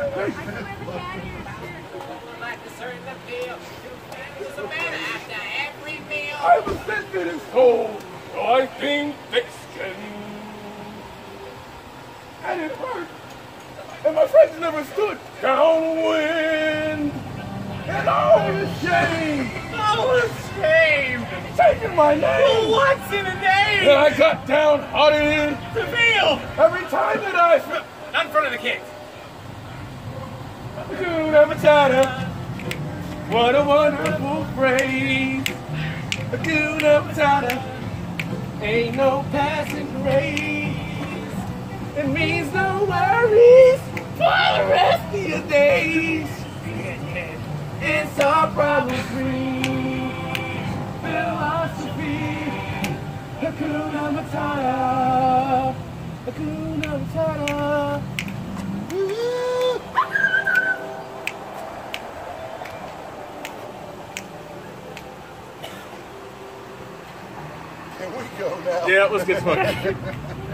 I was sent to this hole, so I came fixing. And it hurt. And my friends never stood downwind. And I was ashamed. I was ashamed. Taking my name. Well, what's in a name? And I got downhearted. Reveal. Every time that I... Not in front of the kids. Hakuna Matata. What a wonderful phrase. Hakuna Matata. Ain't no passing craze. It means no worries for the rest of your days. It's all problem-free philosophy. Hakuna Matata. Hakuna Matata. Woo! Can we go now? Yeah, let's get started.